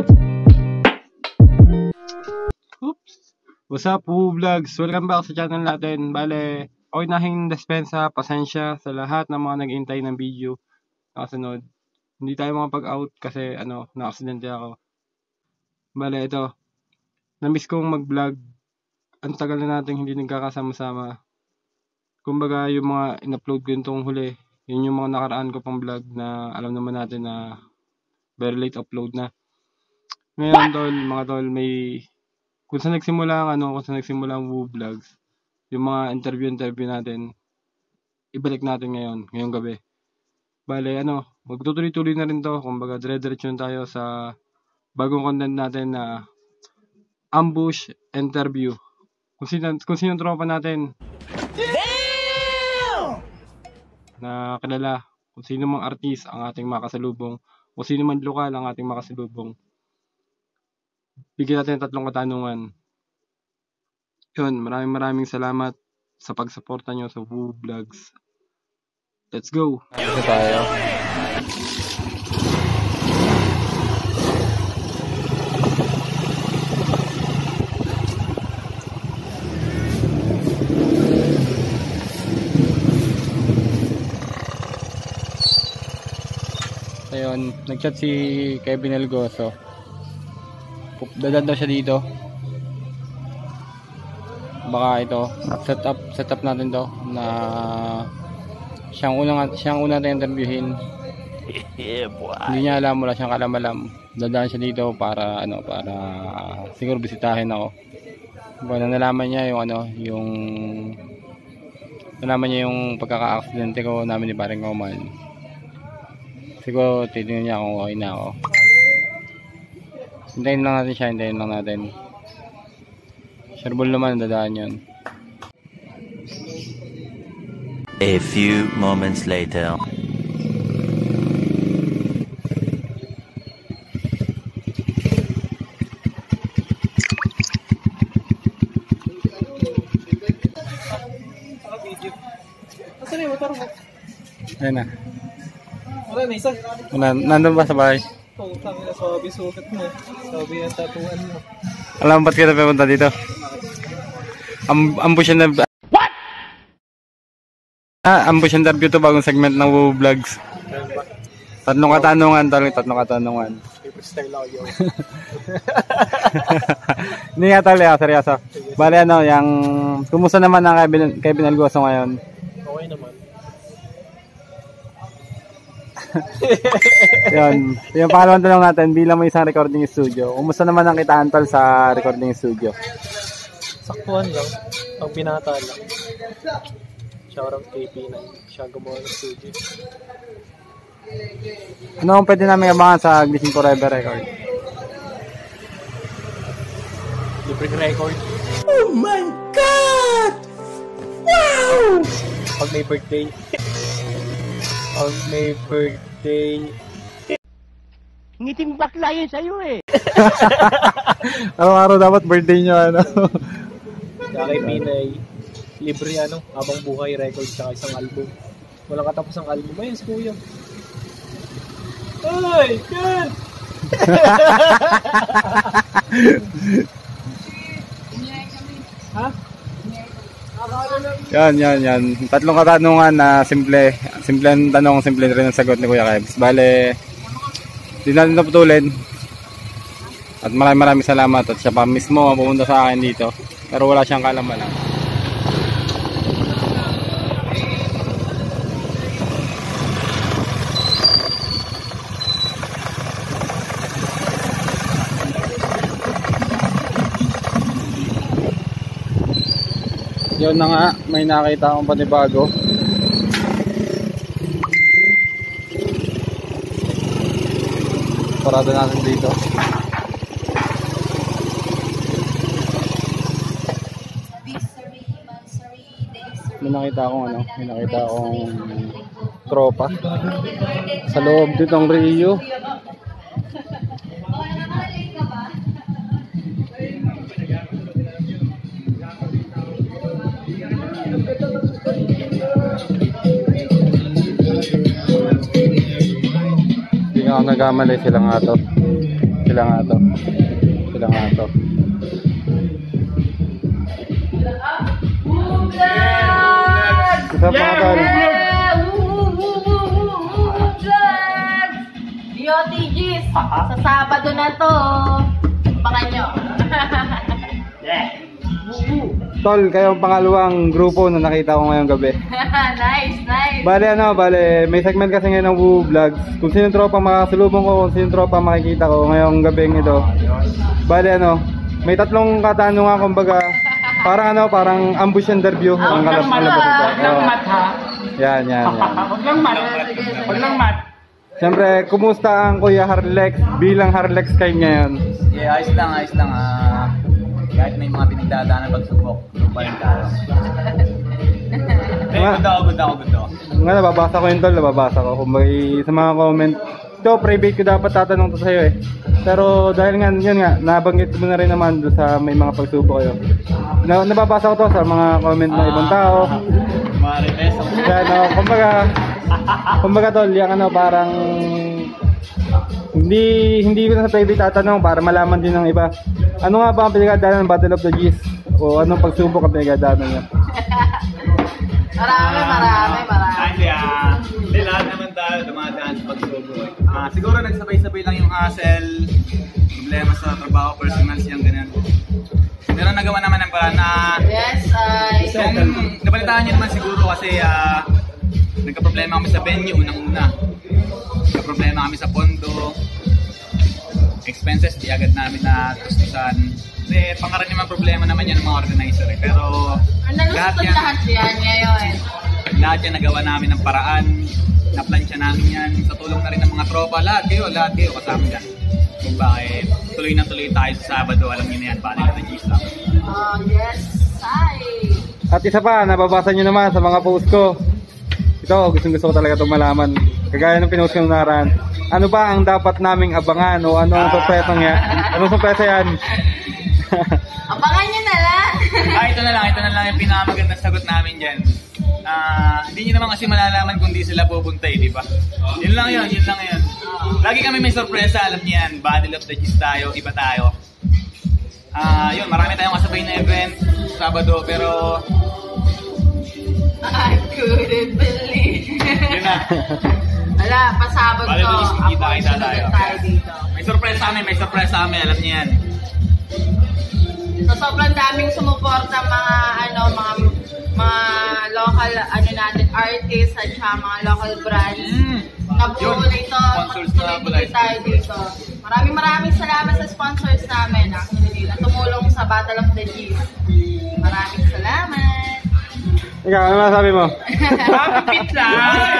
Oops! What's up, WooWooVlogs? Welcome back sa channel natin. Bale, ako'y nahing dispensa, pasensya sa lahat ng mga nag-intay ng video na kasunod. Hindi tayo makapag-out kasi na-aksidente ako. Bale, ito. Na-miss kong mag-vlog. Ang tagal na natin hindi nagkakasama-sama. Kumbaga, yung mga in-upload ko itong huli, yun yung mga nakaraan ko pang vlog na alam naman natin na very late upload na. Ngayon, tol, mga tol, may kung saan nagsimula ang WooWooVlogs, yung mga interview natin, ibalik natin ngayong gabi. Bale, magtutuloy-tuloy na rin to. Kumbaga, dire-diretso tayo sa bagong content natin na ambush interview. Kung sino tropa natin na kilala, kung sino mang artist ang ating makasalubong, kung sino man lokal ang ating makasalubong. Bigyan natin ng 3 katanungan. Yun, maraming salamat sa pagsuporta nyo sa WooWooVlogs. Let's go! Ito tayo. Ayun, nag-chat si Kevin Elgoso. Dadaan daw siya dito. Baka ito, set up natin to na siyang una natin interviewin. Hindi niya alam, wala siyang alam. Dadaan siya dito para siguro bisitahin ako. Baka nalaman niya yung pagkaka-aksidente ko namin ni Paring Oman. Siguro titingnan niya kung okay na ako. Hintayin lang natin. Shareball naman, dadaan yun. A few moments later. Asan yung motor mo? Ayun na. Wala na isa. Nandun ba sa bahay? Oo, sabi na sabi sukat mo. Sabi ang tatuan mo. Alam mo ba't kita pumunta dito? Ambush interview. What? Ambush interview to, bagong segment ng WooWooVlogs. 3 katanungan. Style ako yun. Hindi nga tali, seryoso. Bale yung kumusta naman ang Kevin Elgoso ngayon? Okay naman. Yung pangalawang tanong natin, bilang may isang recording studio, kumusta naman ang kitaan tol sa recording studio? Saktuhan lang, pang binata lang. Shoutout kay P9, siya gumawa ng studio. Ano ang pwede namin abangan sa Glisten Forever record? Libreng record. Oh my God! Wow! Pag may birthday. Ngiting bakla yun sa'yo eh. Araw-araw dapat birthday nyo, Kaya kay Pinay, libre habang buhay record sa isang album. Walang katapos ang album. Ayun, si Kuya. Ay, God! Ha? Yan. 3 katanungan na simple ang tanong, simple rin ang sagot ni Kuya Kebs. Bale, di natin naputulin. At maraming salamat. At siya pa mismo ang pumunta sa akin dito. Pero wala siyang kaalaman. Yun na nga, may nakita akong panibago. Parada natin dito. May nakita akong tropa sa loob ditong Rio. Hindi nga ako nagkamali, sila nga to. Sila nga to. Sila nga to. Isa pa nga tol. DOTGs, sa Sabado na to. Abangan nyo. Tol, kayo ang pangalawang grupo na nakita ko ngayong gabi. Nice. Bale, may segment kasi ngayon ng WooWooVlogs. Kung sino tropa makasalubong ko, kung sino tropa makikita ko ngayong gabing ito. Bale, may tatlong katanungan, kumbaga, parang ambush interview. Ang kalap ito. Huwag lang mat ha. Yan. Huwag lang mat. Huwag lang mat. Siyempre, kumusta ang Kuya Harlex bilang Harlex kayo ngayon? Yeah, ayos lang. Kahit may mga pinagdadaanan pagsubok, pa rin tayo. Good ako. Nga, nababasa ko yun tol, Kung may sa mga comment, ito, private ko dapat tatanong to sa'yo eh. Pero dahil nga, yun nga, nabanggit mo na rin naman doon sa may mga pagsubok kayo. Nababasa ko to sa mga comment ng ibang tao. Marites ako. Kaya, kumbaga tol, yung parang hindi ko na sa private tatanong para malaman din ng iba. Ano nga ba ang pinagdadaanan ng Battle of the G's? O anong pagsubok ang pinagdadaanan niya? Marami. Hindi, lahat naman tayo dumadaan sa pagsubok. Siguro nagsabay-sabay lang yung hassle, problema sa trabaho, personal siyang ganyan. Pero nagawa naman ang paraan na... Yes, Kung nabalitaan nyo naman siguro kasi nagka-problema kami sa venue unang-una. Nagka-problema kami sa pondo. Expenses, di agad namin na tustusan. Kasi pangkaraniwang problema naman yan ng mga organizer eh. Pero lahat yan ngayon. Lahat yan nagawa namin ng paraan. Naplansya namin yan. Sa tulong na rin ng mga tropa. Lahat kayo kasama yan. Kung bakit tuloy na tuloy tayo sa Sabado. Alam niyo na yan, paano natin i-stop. Yes, At isa pa, nababasa nyo naman sa mga post ko. Ito, gusto ko talaga itong malaman. Kagaya ng pinost ko naran. Ano ba ang dapat naming abangan o ano ang sorpresa niya? Anong sorpresa yan? abangan nyo na lang. Ito na lang yung pinakamagandang sagot namin dyan. Hindi nyo naman kasi malalaman kung di sila pupunta di ba? Yun lang yun. Lagi kami may sorpresa, alam niyo yan. Battle of the G's tayo, iba tayo. Yun, marami tayong kasabay na event Sabado, pero I couldn't believe. yun na. Wala, pasabog Battle of the G's, to. kita tayo. Dito. May sorpresa kami, alam niyo yan. So, sobrang daming sumuporta mga local natin artists at saka mga local brands. Nabuo na ito. Tuloy tayo dito. Maraming salamat sa sponsors namin actually na tumulong sa Battle of the G's. Maraming salamat. Ikaw, ano masabi mo? Happy Pit lang.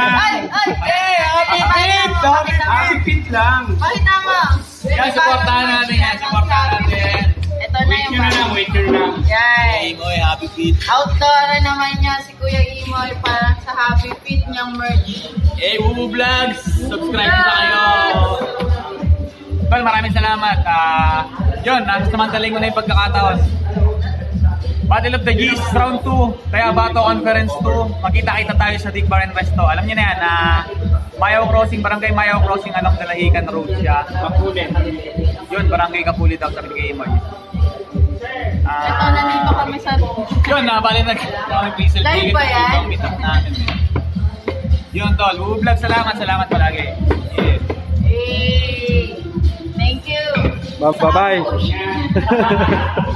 Happy Pit lang. Pakita mo. Yan, supportahan natin. Ito na yung Wait lang. Yay. Imoy, Happy Pit. Outdoor naman niya si Kuya Imoy para sa Happy Pit niyang merch. Hey, WooWooVlogs! Subscribe na kayo! Well, maraming salamat. Yun, nasamantaling mo na yung pagkakataon. Battle of the G's, round 2, kaya Bato Conference 2. Magkita-kita tayo sa Dig Bar and Resto. Alam niyo na yan, Mayaw Crossing, Barangay Mayaw Crossing, along Dalahican Road siya. Kapulit. Yun, Barangay Kapulit daw, sabi kay Imoy. Ito, nandito kami sa... Yun, bali nag-please. Live ba yan? Yun, tol. WooWooVlogs, salamat palagi. Yeah. Hey, thank you. Bye-bye.